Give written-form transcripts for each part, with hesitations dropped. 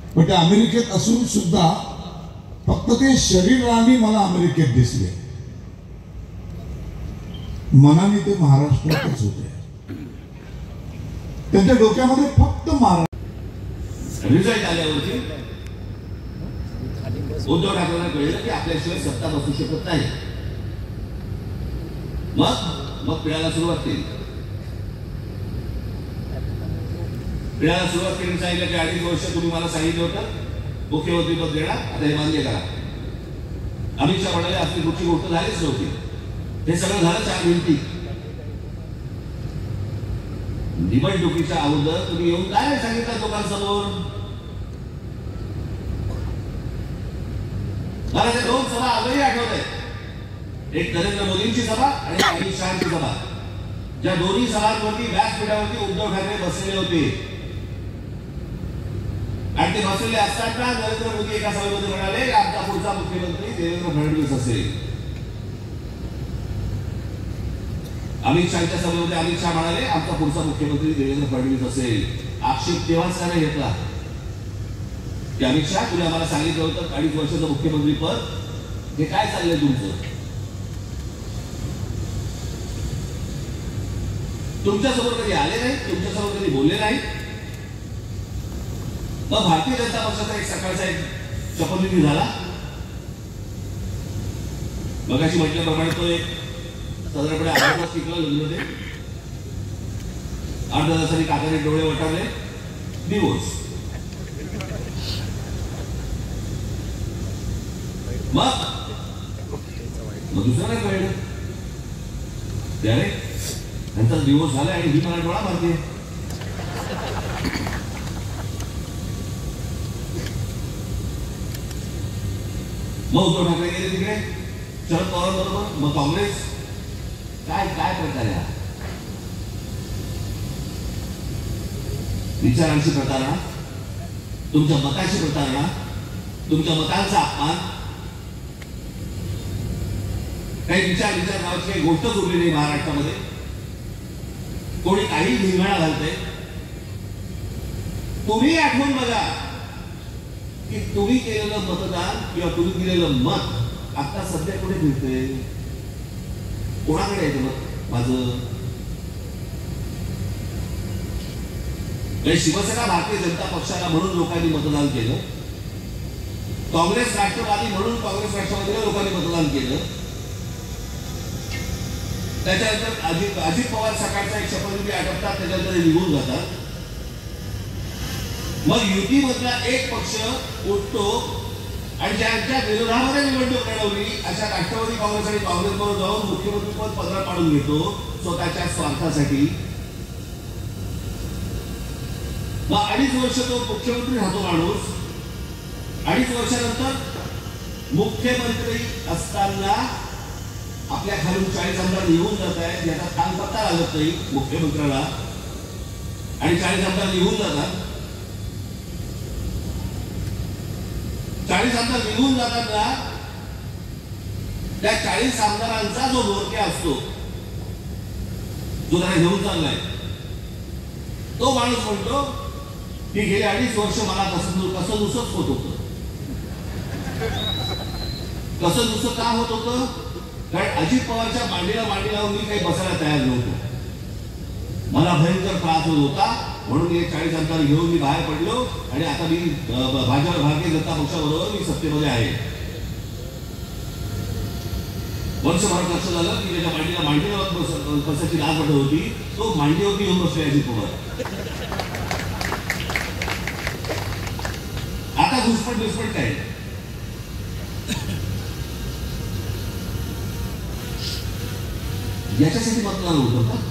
पण ते अमेरिकेत असून सुद्धा फक्त ते शरीराने मला अमेरिकेत दिसले, मनाने ते महाराष्ट्रातच होते. त्यांच्या डोक्यामध्ये फक्त महाराष्ट्र. रिझल्ट आल्यावरती उद्धव ठाकरेंना कळलं की आपल्याशिवाय सत्ता बसू शकत नाही. मग पिढ्याला सुरुवात केली. पिढ्याला सुरुवात केली. सांगितलं की 2.5 वर्ष तुम्ही मला सांगितलं होतं मुख्यमंत्री पद देणार, आता हे मान्य करा. अमित शहा म्हणाले आपली कुठची गोष्ट झालीच नव्हती. हे सगळं झालं 4 भिंती. निवडणुकीच्या अगोदर तुम्ही येऊन काय नाही सांगितलं लोकांसमोर? मला त्या 2 सभा आजही आठवत आहेत. एक नरेंद्र मोदींची सभा आणि अमित शहाची सभा. ज्या दोन्ही सभांवरती व्यासपीठावरती उद्धव ठाकरे बसलेले होते आणि ते बसलेले असताना नरेंद्र मोदी एका सभेमध्ये म्हणाले आमचा पुढचा मुख्यमंत्री देवेंद्र फडणवीस असेल. अमित शहाच्या सभेमध्ये अमित शहा म्हणाले आमचा पुढचा मुख्यमंत्री देवेंद्र फडणवीस असेल. आक्षेप तेव्हाच त्याने घेतला की अमित शहा तुम्ही आम्हाला सांगितलं होतं 2.5 वर्षाचं मुख्यमंत्री पद, हे काय चाललंय तुमचं? तुमच्यासमोर कधी आले नाही, तुमच्यासमोर कधी बोलले नाही. मग भारतीय जनता पक्षाचा एक सकाळचा एक शपथविधी झाला. मगाशी म्हटल्याप्रमाणे तो एक साधारणपणे 8 तास टिकला लग्न. 8 तासांनी काकाने डोळे वटारले, डिवोर्स. मग दुसरं काय कळलं? त्याने त्यांचा डिवोर्स झाला आणि ही मला डोळा मारते. मग उद्धव ठाकरे गेले तिकडे शरद पवार बरोबर. मग काँग्रेस काय काय प्रकार आहे? विचारांची प्रतारणा, तुमच्या मताची प्रतारणा, तुमच्या मतांचा अपमान. काही विचार नावाची काही गोष्ट उरली नाही महाराष्ट्रामध्ये. कोणी काही धिंगाणा घालते. तुम्ही आठवून बघा की तुम्ही केलेलं मतदान किंवा तुम्ही दिलेलं मत आता सध्या कुठे फिरते? कोणाकडे आहे मत माझं? शिवसेना भारतीय जनता पक्षाला म्हणून लोकांनी मतदान केलं. काँग्रेस राष्ट्रवादी म्हणून काँग्रेस राष्ट्रवादीला लोकांनी मतदान केलं. त्याच्यानंतर अजित पवार सकाळचा एक शपथविधी आटपतात, त्याच्यानंतर निघून जातात. मग युतीमधला एक पक्ष उठतो आणि ज्यांच्या विरोधामध्ये निवडणूक लढवली अशा राष्ट्रवादी काँग्रेस आणि काँग्रेसबरोबर जाऊन मुख्यमंत्रीपद पदरात पाडून घेतो स्वतःच्या स्वार्थासाठी. मग 2.5 वर्ष तो मुख्यमंत्री राहतो माणूस. 2.5 वर्षानंतर मुख्यमंत्री असताना आपल्या खालून 40 आमदार निघून जात आहेत, याचा कानपत्ता लागत नाही मुख्यमंत्र्याला. आणि 40 आमदार निघून जातात. 40 आमदार निघून जाताना त्या 40 आमदारांचा जो मोर्चा असतो, जो त्याला घेऊन चाललाय, तो माणूस म्हणतो की गेले 2.5 वर्ष मला कसं नुसत होत होतं. कसं नुसतं का होत होतं? कारण अजित पवारच्या मांडीला मांडी लावून मी काही बसायला तयार नव्हतो. मला भयंकर त्रास होत होता. म्हणून हे 40 आमदार घेऊन मी बाहेर पडलो आणि आता मी भारतीय जनता पक्षाबरोबर मी सत्तेमध्ये आहे. वर्षभर कसं झालं की त्याच्या मांडीला मांडी लावून बसायची लाज वाटत होती. तो मांडीवरती येऊन बसले अजित पवार. आता घुसपट काय? याच्यासाठी मतदान होतं का?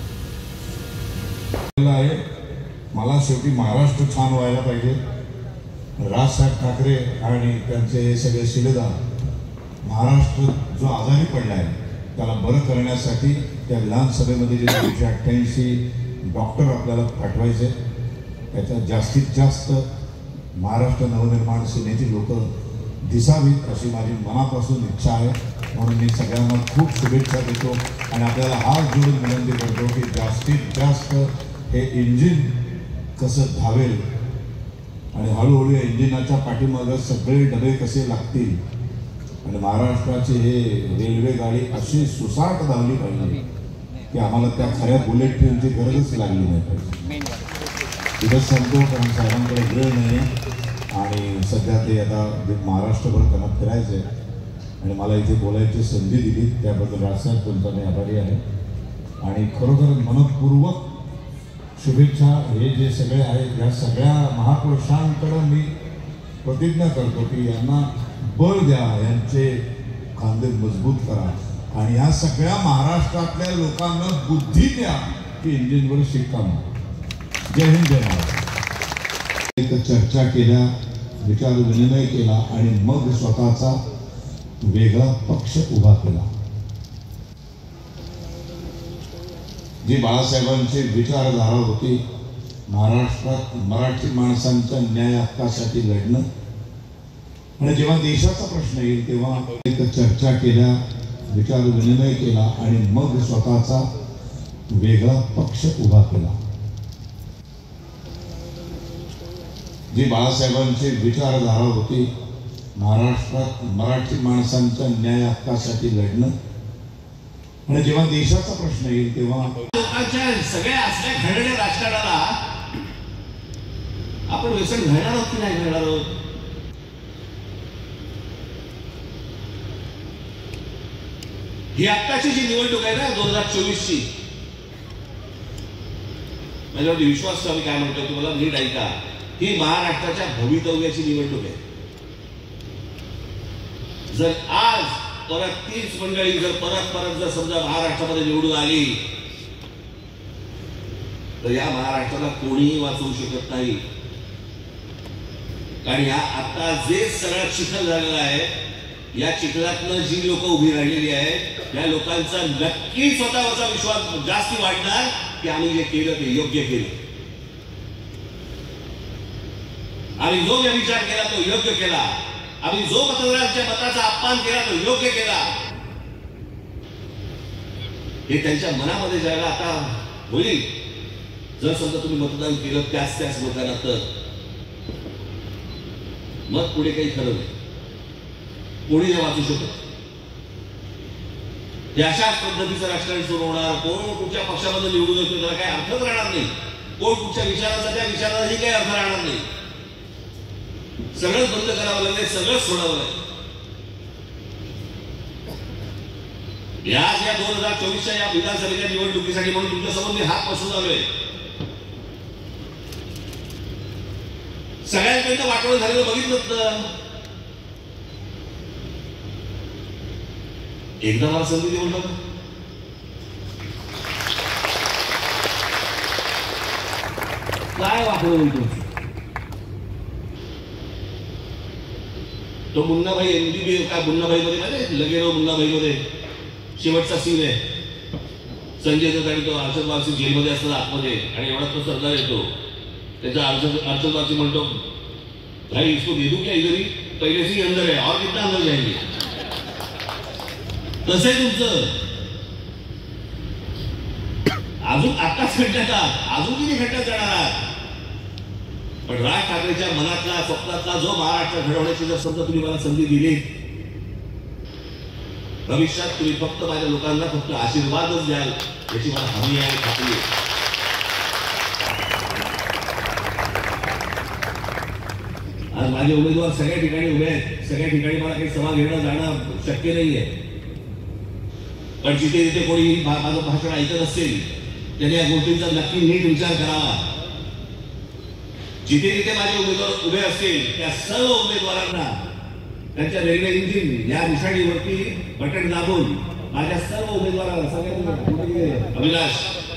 मला शेवटी महाराष्ट्र छान व्हायला पाहिजे. राजसाहेब ठाकरे आणि त्यांचे हे सगळे शिलेदार महाराष्ट्र जो आजारी पडला आहे त्याला बरं करण्यासाठी त्या विधानसभेमध्ये जे 288 डॉक्टर आपल्याला पाठवायचे, त्याच्यात जास्तीत जास्त महाराष्ट्र नवनिर्माण सेनेची लोक दिसावीत अशी माझी मनापासून इच्छा आहे. म्हणून मी सगळ्यांना खूप शुभेच्छा देतो आणि आपल्याला हात जोडून विनंती करतो की जास्तीत जास्त हे इंजिन कसं धावेल आणि हळूहळू इंजिनाच्या पाठीमागं सगळे डबे कसे लागतील आणि महाराष्ट्राची हे रेल्वे गाडी अशी सुसाट धावली पाहिजे की आम्हाला त्या खऱ्या बुलेट ट्रेनची गरजच लागली नाही पाहिजे. इथंच सांगतो कारण साहेबांकडे वेळ नाही आणि सध्या ते आता महाराष्ट्रभर त्यांना फिरायचं आहे आणि मला इथे बोलायची संधी दिली त्याबद्दल राजसाहेब तुमचा मी आभारी आहे. आणि खरोखर मनपूर्वक शुभेच्छा. हे जे सगळे आहेत या सगळ्या महापुरुषांकडं मी प्रतिज्ञा करतो की यांना बळ द्या, यांचे खांदे मजबूत करा आणि या सगळ्या महाराष्ट्रातल्या लोकांना बुद्धी द्या की इंजिनवर शिक्का मारा. जय हिंद, जय महाराष्ट्र. चर्चा केल्या, विचार विनिमय केला आणि मग स्वतःचा वेगळा पक्ष उभा केला. जी बाळासाहेबांची विचारधारा होती महाराष्ट्रात मराठी माणसांच्या न्याय हक्कासाठी लढणं आणि जेव्हा देशाचा प्रश्न येईल तेव्हा चर्चा केल्या, विचार विनिमय केला आणि मग स्वतःचा वेगळा पक्ष उभा केला. जी बाळासाहेबांची विचारधारा होती महाराष्ट्रात मराठी माणसांच्या न्याय हक्कासाठी लढणं आणि जेव्हा देशाचा प्रश्न येईल तेव्हा लोकांच्या सगळ्या असल्या घडलेल्या राजकारणाला आपण व्यसन घडणार आहोत की नाही घडणार आहोत. ही आत्ताची जी निवडणूक आहे ना 2024ची, माझ्यावरती विश्वास आम्ही काय म्हणतो तुम्हाला नीट ऐका. ही महाराष्ट्राच्या भवितव्याची निवडणूक आहे. जर आज परत तीच मंडळी जर परत जर समजा महाराष्ट्रामध्ये निवडून आली तर या महाराष्ट्राला कोणीही वाचवू शकत नाही. कारण या आता जे सगळं चिखल झालेलं आहे या चिखलातनं जी लोक उभी राहिलेली आहेत या लोकांचा नक्की स्वतःवरचा विश्वास जास्ती वाढणार की आम्ही जे केलं ते योग्य केलं. आम्ही जो विचार केला तो योग्य केला. आम्ही जो मतदारांच्या मताचा अपमान केला तो योग्य केला. हे त्यांच्या मनामध्ये जायला आता होईल जर समजा तुम्ही मतदान केलं त्याच लोकांना तर मग पुढे काही खरं नाही, कोणी नाही वाचू शकत. हे अशाच पद्धतीचं राजकारण सुरू होणार. कोण कुठच्या पक्षामध्ये निवडून येतो त्याला काही अर्थच राहणार नाही. कोण कुठच्या विचाराचा त्या विचारालाही काही अर्थ राहणार नाही. सगळंच बंद करावं लागेल, सगळंच सोडावं लागेल. या 2024च्या या विधानसभेच्या निवडणुकीसाठी म्हणून तुमच्या समोर मी हात पसरून आलोय. सगळ्यांकडनं वाटोळं झालेलं बघितलं तर एकदा मला संधी देऊन बघ. काय वाटोळं होईल तो मुन्नाभाई एमबीबी काय मुन्नाभाई मध्ये माहिती लगेरो मुन्नाभाई मध्ये शेवटचा सीन आहे. संजय दत्त आणि तो अर्षद वारसी जेलमध्ये असतात आतमध्ये आणि एवढा तो सरदार येतो. त्याचा अर्षद वारसी म्हणतो भाई इसको दे दूं क्या इधर ही पहले से ही अंदर है और कितना अंदर जाएंगे. तसे तुमचं अजून आत्ताच खड्ड्यात अजून किती खड्ड्यात जाणार आहात. पण राज ठाकरेच्या मनातला स्वप्नातला जो महाराष्ट्र घडवण्याची जर समजा तुम्ही मला संधी दिली भविष्यात तुम्ही फक्त माझ्या लोकांना फक्त आशीर्वादच द्याल याची मला हमी आहे, खात्री आहे. आज माझे उमेदवार सगळ्या ठिकाणी उभे आहेत. सगळ्या ठिकाणी मला काही सभा घेणं जाणं शक्य नाहीये. पण जिथे जिथे कोणी माझं भाषण ऐकत असेल त्याने या गोष्टींचा नक्की नीट विचार करावा. जिथे जिथे माझे उमेदवार उभे असतील त्या सर्व उमेदवारांना त्यांच्या रेल्वे इंजिन या निशाणीवरती बटन दाबून माझ्या सर्व उमेदवारांना सगळ्यांना अविनाश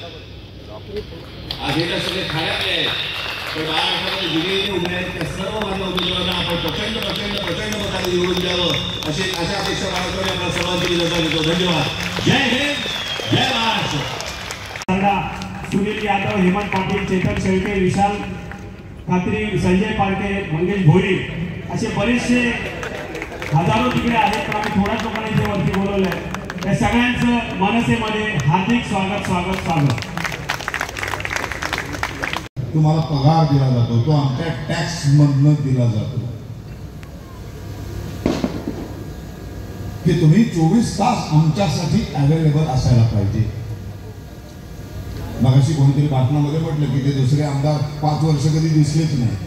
आधीला सगळे ठाण्यातले आहेत पण महाराष्ट्रामध्ये जिथे उभे आहेत त्या सर्व माझ्या उमेदवारांना आपण प्रचंड प्रचंड प्रचंड मताने निवडून द्यावं अशा अपेक्षा बाळगून आपल्या सर्वांची विनंती करतो. धन्यवाद. जय हिंद, जय महाराष्ट्र. सुनील यादव, हेमंत पाटील, चेतन शेळके, विशाल खात्री, संजय पारखे, मंगेश भोई असे बरेचसे हजारो तिकडे आहेत. पण आम्ही थोड्याच लोकांना इथे वरती बोलवलंय. त्या सगळ्यांचं मनसेमध्ये हार्दिक स्वागत स्वागत स्वागत. तुम्हाला पगार दिला जातो, तो आमच्या टॅक्स मधनं दिला जातो, की तुम्ही 24 तास आमच्यासाठी अवेलेबल असायला पाहिजे. मगाशी कोणीतरी बातम्यामध्ये म्हटलं की ते दुसरे आमदार 5 वर्ष कधी दिसलेच नाही.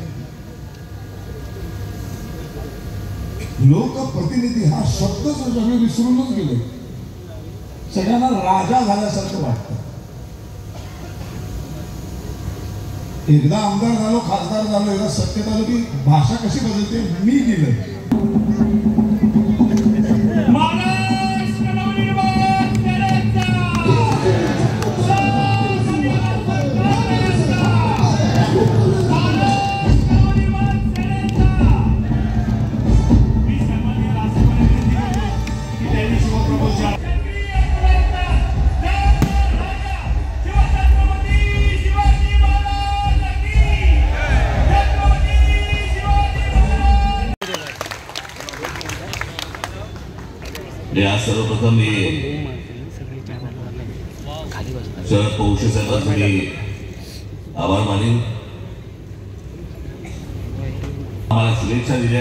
लोकप्रतिनिधी हा शब्द सगळे विसरूनच गेले. सगळ्यांना राजा झाल्यासारखं वाटतं. एकदा आमदार झालो, खासदार झालो, एकदा सत्तेत आलो की भाषा कशी बदलते. मी दिलं आज सर्वप्रथम मी शरद पवार साहेबांचा मी आभार मानेन. आम्हाला शुभेच्छा दिल्या,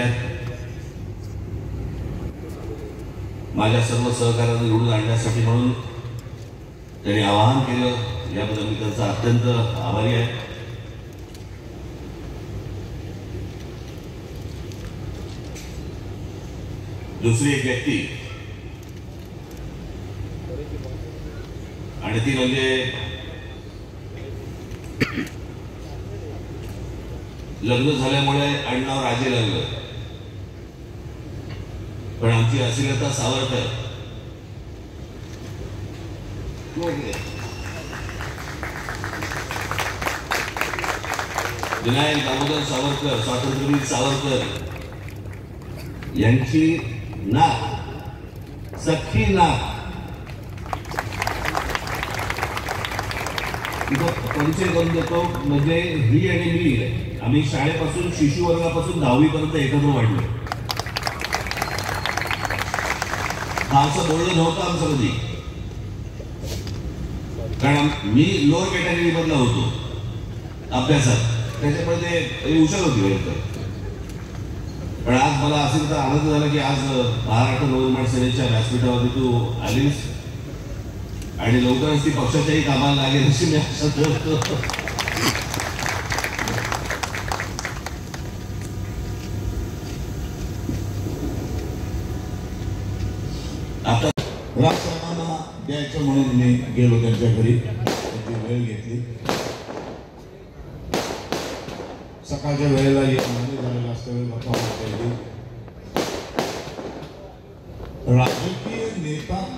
माझ्या सर्व सहकार्याला निवडून आणण्यासाठी म्हणून त्यांनी आवाहन केलं, याबद्दल मी त्यांचा अत्यंत आभारी आहे. दुसरी एक व्यक्ती आणि ती म्हणजे लग्न झाल्यामुळे आडनाव राजे लागलं, पण आमची असिलता सावरकर विनायक दामोदर सावरकर, स्वातंत्र्यवीर सावरकर यांची नाक, सख्खी नाक परिचय करून देतो. म्हणजे ही आणि मी, आम्ही शाळेपासून शिशु वर्गापासून 10वी पर्यंत एकत्र वाढलो. हा असं बोलणं नव्हतं आमचं कधी, कारण मी लोअर कॅटेगरी मधला होतो अभ्यासात, त्याच्यामुळे ते हुशार होती वेळेत. पण आज मला असेल तर आनंद झाला की आज महाराष्ट्र नवनिर्माण सेनेच्या व्यासपीठावरती तू आलीस आणि लवकरच ती पक्षाच्याही कामाला लागेल अशी मी आशा करतो. आता राजसाहेबांना द्यायचं म्हणून मी गेलो त्यांच्या घरी, त्यांची वेळ घेतली. सकाळच्या वेळेला झालेला असता वेळ गप्पा मारता येईल. राजकीय नेता